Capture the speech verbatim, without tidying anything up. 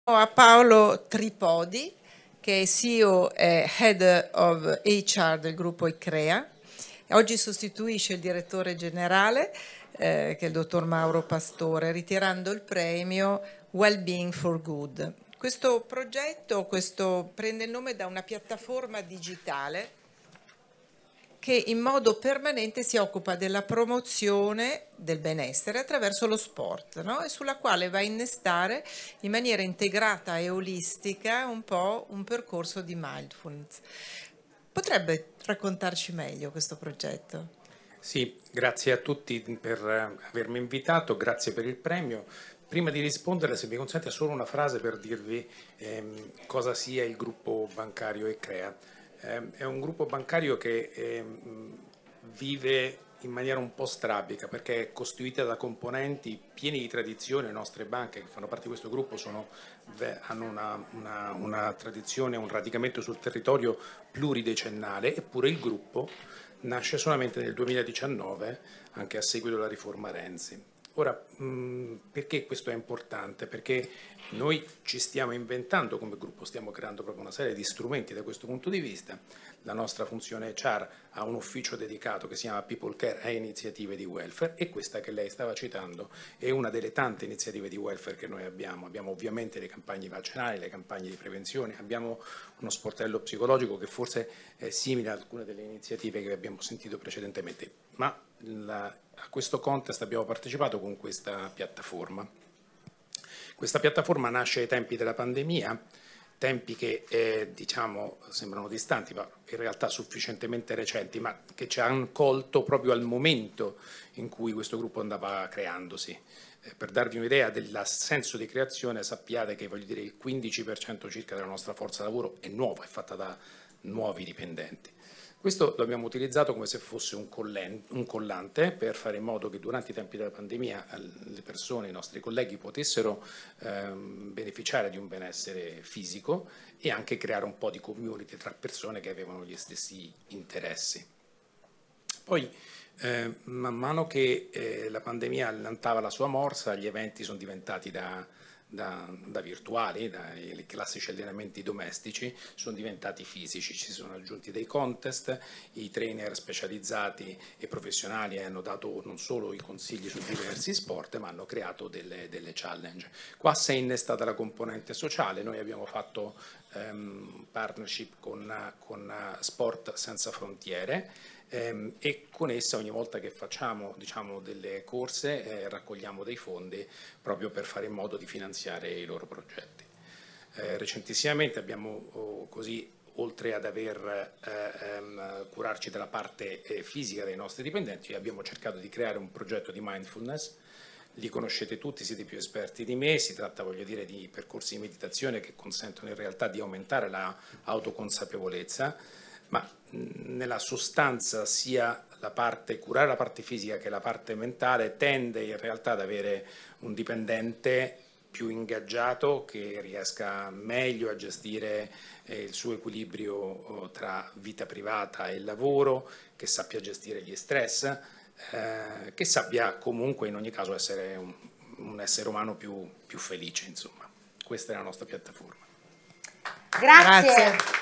A Paolo Tripodi, che è C E O e Head of H R del gruppo ICREA. Oggi sostituisce il direttore generale, eh, che è il dottor Mauro Pastore, ritirando il premio Wellbeing for Good. Questo progetto questo prende il nome da una piattaforma digitale che in modo permanente si occupa della promozione del benessere attraverso lo sport, no? E sulla quale va a innestare in maniera integrata e olistica un po' un percorso di mindfulness. Potrebbe raccontarci meglio questo progetto? Sì, grazie a tutti per avermi invitato, grazie per il premio. Prima di rispondere, se mi consente, solo una frase per dirvi ehm, cosa sia il gruppo bancario ICREA. Eh, è un gruppo bancario che eh, vive in maniera un po' strabica perché è costituita da componenti pieni di tradizione. Le nostre banche che fanno parte di questo gruppo sono, hanno una, una, una tradizione, un radicamento sul territorio pluridecennale, eppure il gruppo nasce solamente nel duemiladiciannove, anche a seguito della riforma Renzi. Ora, mh, perché questo è importante? Perché noi ci stiamo inventando come gruppo, stiamo creando proprio una serie di strumenti da questo punto di vista. La nostra funzione H R ha un ufficio dedicato che si chiama People Care e iniziative di welfare, e questa che lei stava citando è una delle tante iniziative di welfare che noi abbiamo. Abbiamo ovviamente le campagne vaccinali, le campagne di prevenzione, abbiamo uno sportello psicologico che forse è simile a alcune delle iniziative che abbiamo sentito precedentemente, ma la, a questo contest abbiamo partecipato con questa piattaforma. Questa piattaforma nasce ai tempi della pandemia, tempi che eh, diciamo sembrano distanti, ma in realtà sufficientemente recenti, ma che ci hanno colto proprio al momento in cui questo gruppo andava creandosi. Eh, per darvi un'idea del senso di creazione, sappiate che voglio dire, il quindici per cento circa della nostra forza lavoro è nuova, è fatta da nuovi dipendenti. Questo lo abbiamo utilizzato come se fosse un, un collante per fare in modo che durante i tempi della pandemia le persone, i nostri colleghi, potessero ehm, beneficiare di un benessere fisico e anche creare un po' di community tra persone che avevano gli stessi interessi. Poi, eh, man mano che eh, la pandemia allentava la sua morsa, gli eventi sono diventati da Da, da virtuali, dai classici allenamenti domestici, sono diventati fisici, ci sono aggiunti dei contest, i trainer specializzati e professionali hanno dato non solo i consigli su diversi sport, ma hanno creato delle, delle challenge. Qua si è innestata la componente sociale, noi abbiamo fatto um, partnership con, con Sport Senza Frontiere, Ehm, e con essa ogni volta che facciamo diciamo, delle corse eh, raccogliamo dei fondi proprio per fare in modo di finanziare i loro progetti. Eh, recentissimamente abbiamo oh, così, oltre ad aver eh, ehm, curarci della parte eh, fisica dei nostri dipendenti, abbiamo cercato di creare un progetto di mindfulness. Li conoscete tutti, siete più esperti di me, si tratta, voglio dire, di percorsi di meditazione che consentono in realtà di aumentare l'autoconsapevolezza, ma nella sostanza sia la parte, curare la parte fisica che la parte mentale tende in realtà ad avere un dipendente più ingaggiato, che riesca meglio a gestire eh, il suo equilibrio oh, tra vita privata e lavoro, che sappia gestire gli stress, eh, che sappia comunque in ogni caso essere un, un essere umano più, più felice, insomma. Questa è la nostra piattaforma. Grazie. Grazie.